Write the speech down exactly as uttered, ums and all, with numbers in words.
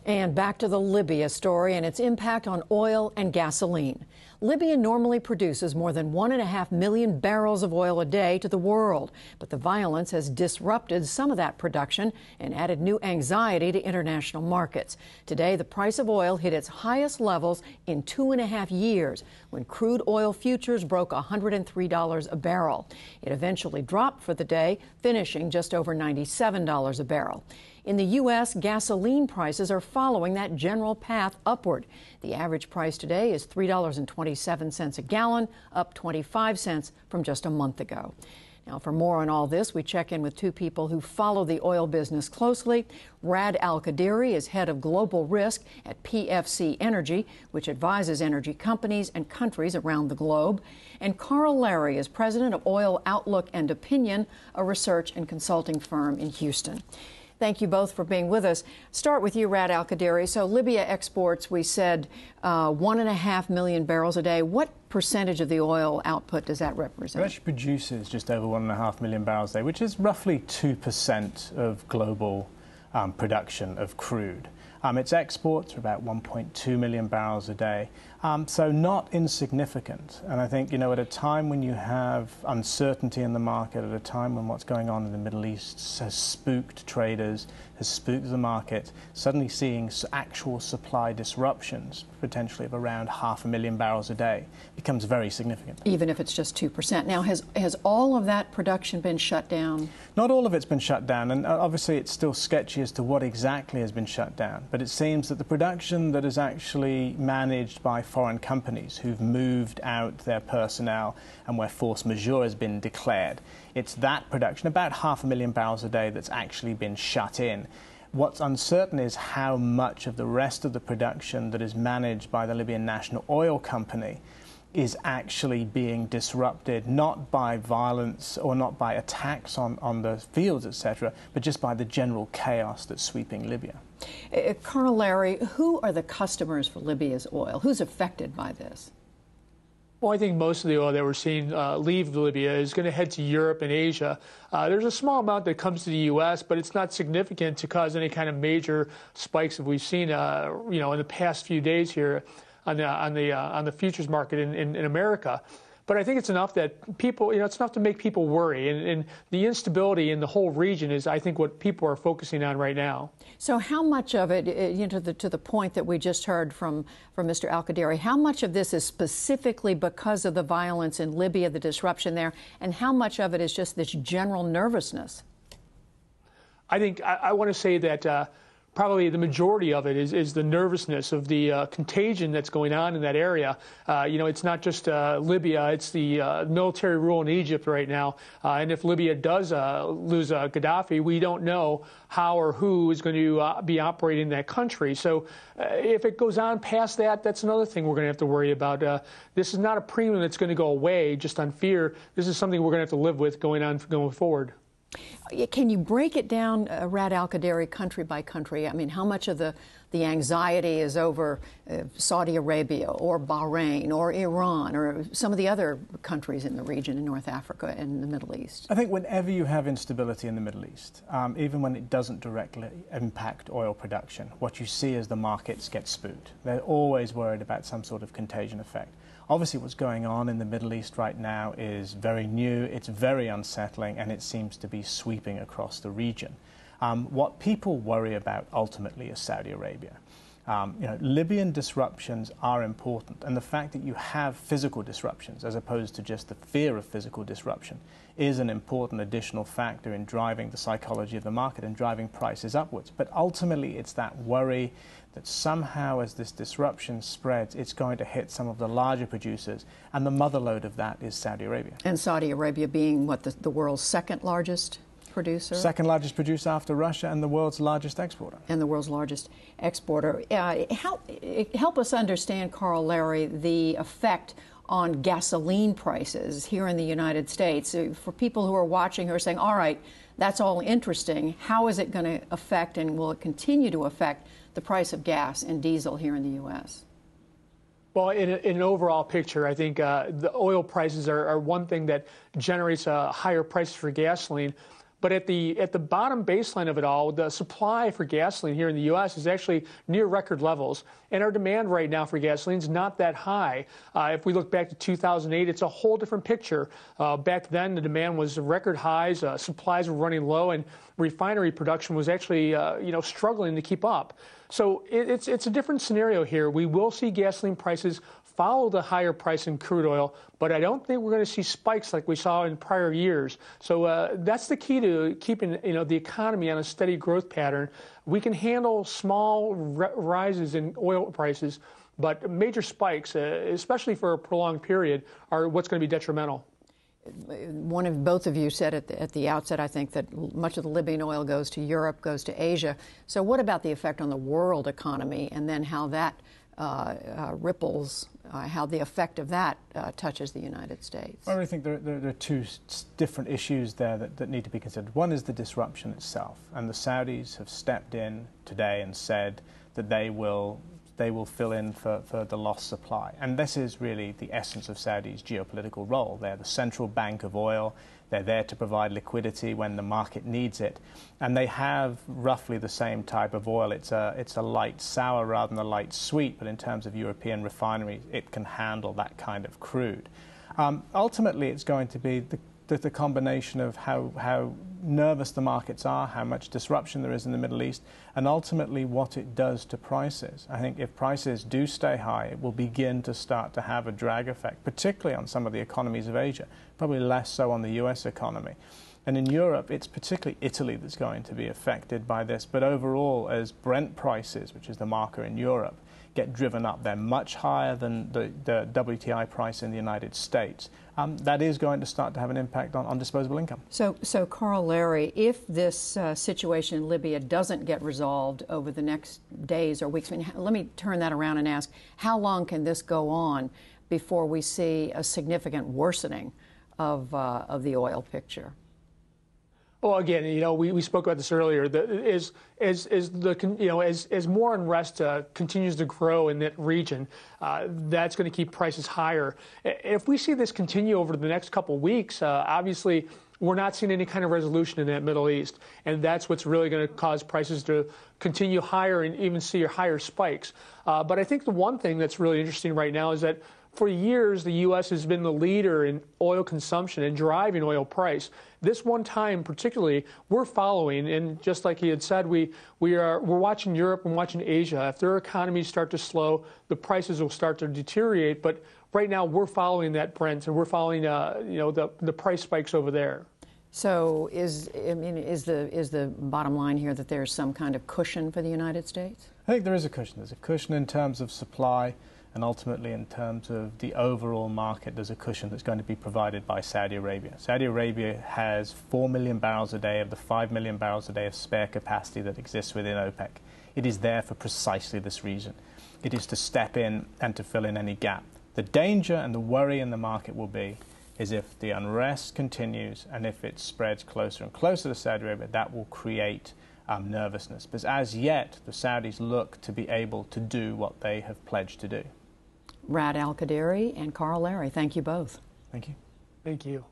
And back to the Libya story and its impact on oil and gasoline. Libya normally produces more than one and a half million barrels of oil a day to the world, but the violence has disrupted some of that production and added new anxiety to international markets. Today, the price of oil hit its highest levels in two and a half years when crude oil futures broke one hundred three dollars a barrel. It eventually dropped for the day, finishing just over ninety-seven dollars a barrel. In the U S, gasoline prices are following that general path upward. The average price today is three dollars and twenty-seven cents a gallon, up twenty-five cents from just a month ago. Now, for more on all this, we check in with two people who follow the oil business closely. Raad Alkadiri is head of global risk at P F C Energy, which advises energy companies and countries around the globe. And Carl Larry is president of Oil Outlook and Opinion, a research and consulting firm in Houston. Thank you both for being with us. Start with you, Raad Alkadiri. So Libya exports, we said, uh, one and a half million barrels a day. What percentage of the oil output does that represent? It actually produces just over one and a half million barrels a day, which is roughly two percent of global um, production of crude. Um, its exports are about one point two million barrels a day, um, so not insignificant. And I think, you know, at a time when you have uncertainty in the market, at a time when what's going on in the Middle East has spooked traders, has spooked the market, suddenly seeing actual supply disruptions, potentially of around half a million barrels a day, becomes very significant. Even if it's just two percent. Now, has, has all of that production been shut down? Not all of it's been shut down, and obviously it's still sketchy as to what exactly has been shut down. But it seems that the production that is actually managed by foreign companies who've moved out their personnel and where force majeure has been declared, it's that production, about half a million barrels a day, that's actually been shut in. What's uncertain is how much of the rest of the production that is managed by the Libyan National Oil Company is actually being disrupted, not by violence or not by attacks on, on the fields, et cetera, but just by the general chaos that's sweeping Libya. Uh, Colonel Larry, who are the customers for Libya's oil? Who's affected by this? Well, I think most of the oil that we're seeing uh, leave Libya is going to head to Europe and Asia. Uh, there's a small amount that comes to the U S, but it's not significant to cause any kind of major spikes that we've seen, uh, you know, in the past few days here on the on the uh, on the futures market in, in, in America. But I think it's enough that people, you know, it's enough to make people worry. And, and the instability in the whole region is, I think, what people are focusing on right now. So how much of it, you know, to the, to the point that we just heard from, from Mister Alkadiri, how much of this is specifically because of the violence in Libya, the disruption there, and how much of it is just this general nervousness? I think I, I want to say that uh, probably the majority of it is, is the nervousness of the uh, contagion that's going on in that area. Uh, you know, it's not just uh, Libya, it's the uh, military rule in Egypt right now. Uh, and if Libya does uh, lose uh, Gaddafi, we don't know how or who is going to uh, be operating that country. So uh, if it goes on past that, that's another thing we're going to have to worry about. Uh, this is not a premium that's going to go away just on fear. This is something we're going to have to live with going on going forward. Can you break it down, uh, Raad Alkadiri, country by country? I mean, how much of the, the anxiety is over uh, Saudi Arabia or Bahrain or Iran or some of the other countries in the region in North Africa and the Middle East? I think whenever you have instability in the Middle East, um, even when it doesn't directly impact oil production, what you see is the markets get spooked. They're always worried about some sort of contagion effect. Obviously, what's going on in the Middle East right now is very new, it's very unsettling, and it seems to be sweeping across the region. Um, what people worry about ultimately is Saudi Arabia. Um, you know, Libyan disruptions are important, and the fact that you have physical disruptions as opposed to just the fear of physical disruption is an important additional factor in driving the psychology of the market and driving prices upwards. But ultimately, it's that worry that somehow as this disruption spreads, it's going to hit some of the larger producers, and the motherlode of that is Saudi Arabia. And Saudi Arabia being, what, the, the world's second largest producer? Second largest producer after Russia and the world's largest exporter. And the world's largest exporter. Uh, help, help us understand, Carl Larry, the effect on gasoline prices here in the United States. For people who are watching who are saying, all right, that's all interesting, how is it going to affect and will it continue to affect the price of gas and diesel here in the U S? Well, in, a, in an overall picture, I think uh, the oil prices are, are one thing that generates uh, higher prices for gasoline. But at the at the bottom baseline of it all, the supply for gasoline here in the U S is actually near record levels, and our demand right now for gasoline is not that high. Uh, if we look back to two thousand eight, it's a whole different picture. Uh, back then, the demand was record highs, uh, supplies were running low, and refinery production was actually uh, you know struggling to keep up. So it, it's it's a different scenario here. We will see gasoline prices follow the higher price in crude oil, but I don't think we're going to see spikes like we saw in prior years. So uh, that's the key to keeping you know the economy on a steady growth pattern. We can handle small rises in oil prices, but major spikes, uh, especially for a prolonged period, are what's going to be detrimental. One of both of you said at the, at the outset, I think, that much of the Libyan oil goes to Europe, goes to Asia. So what about the effect on the world economy, and then how that uh, uh, ripples, uh, how the effect of that uh, touches the United States? Well, I think there, there, there are two different issues there that, that need to be considered. One is the disruption itself, and the Saudis have stepped in today and said that they will they will fill in for, for the lost supply. And this is really the essence of Saudi's geopolitical role. They're the central bank of oil. They're there to provide liquidity when the market needs it. And they have roughly the same type of oil. It's a, it's a light sour rather than a light sweet, but in terms of European refineries, it can handle that kind of crude. Um, ultimately, it's going to be the The, the combination of how, how nervous the markets are, how much disruption there is in the Middle East, and ultimately what it does to prices. I think if prices do stay high, it will begin to start to have a drag effect, particularly on some of the economies of Asia, probably less so on the U S economy. And in Europe, it's particularly Italy that's going to be affected by this. But overall, as Brent prices, which is the marker in Europe, get driven up, they're much higher than the, the W T I price in the United States. Um, that is going to start to have an impact on, on disposable income. So, so Carl Larry, if this uh, situation in Libya doesn't get resolved over the next days or weeks, I mean, let me turn that around and ask, how long can this go on before we see a significant worsening of, uh, of the oil picture? Well, again, you know, we, we spoke about this earlier. The, as, as, as the you know as, as more unrest uh, continues to grow in that region, uh, that's going to keep prices higher. If we see this continue over the next couple of weeks, uh, obviously we're not seeing any kind of resolution in that Middle East, and that's what's really going to cause prices to continue higher and even see higher spikes. Uh, but I think the one thing that's really interesting right now is that for years, the U S has been the leader in oil consumption and driving oil price. This one time particularly, we're following, and just like he had said, we, we are, we're watching Europe and watching Asia. If their economies start to slow, the prices will start to deteriorate. But right now, we're following that Brent, and we're following uh, you know, the, the price spikes over there. So is, I mean, is the, is the bottom line here that there's some kind of cushion for the United States? I think there is a cushion. There's a cushion in terms of supply. And ultimately, in terms of the overall market, there's a cushion that's going to be provided by Saudi Arabia. Saudi Arabia has four million barrels a day of the five million barrels a day of spare capacity that exists within OPEC. It is there for precisely this reason. It is to step in and to fill in any gap. The danger and the worry in the market will be is if the unrest continues and if it spreads closer and closer to Saudi Arabia, that will create um, nervousness. But as yet, the Saudis look to be able to do what they have pledged to do. Raad Alkadiri and Carl Larry, thank you both. Thank you. Thank you.